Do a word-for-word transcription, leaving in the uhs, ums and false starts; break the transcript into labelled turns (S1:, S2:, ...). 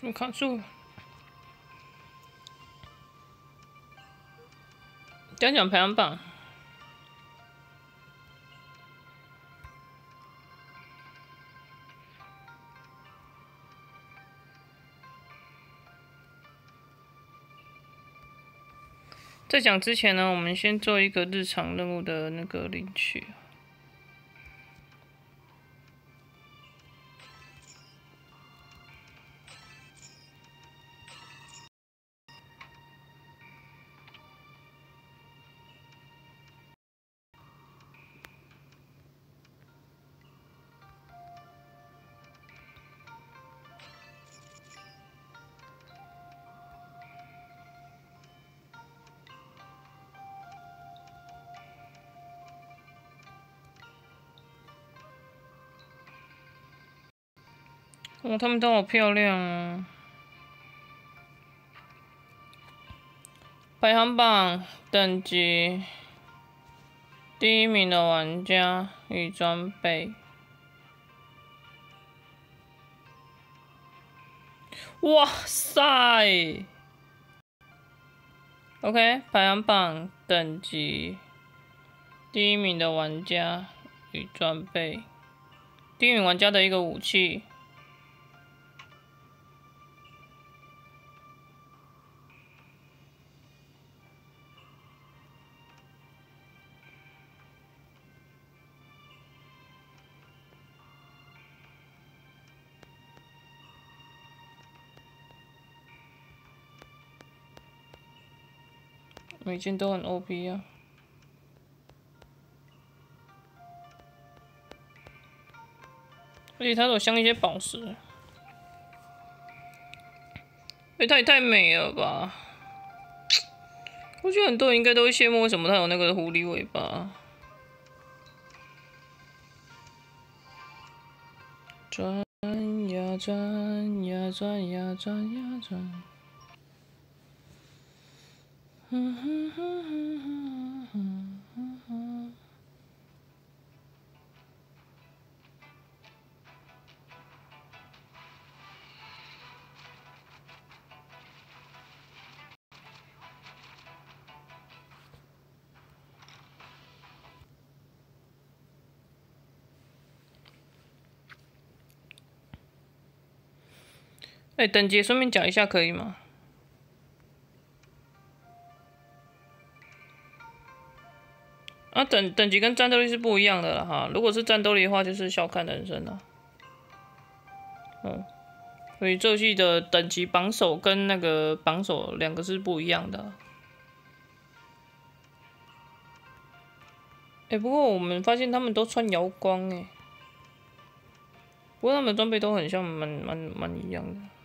S1: 怎么卡住？讲讲排行榜。在讲之前呢，我们先做一个日常任务的那个领取。哦，他们都好漂亮哦！排行榜等级第一名的玩家与装备。哇塞 ！OK， 排行榜等级第一名的玩家与装备，第一名玩家的一个武器。每件都很 O P 啊！而且它有镶一些宝石，哎，它也太美了吧！我觉得很多人应该都会羡慕，为什么它有那个狐狸尾巴？转呀转呀转呀转呀转。嗯哼哼哼哼哼哼哼。哎，等级顺便讲一下可以吗？啊，等等级跟战斗力是不一样的了哈。如果是战斗力的话，就是小看人生了。嗯，所以这游戏的等级榜首跟那个榜首两个是不一样的。哎、欸，不过我们发现他们都穿瑶光哎，不过他们装备都很像蛮蛮蛮一样的。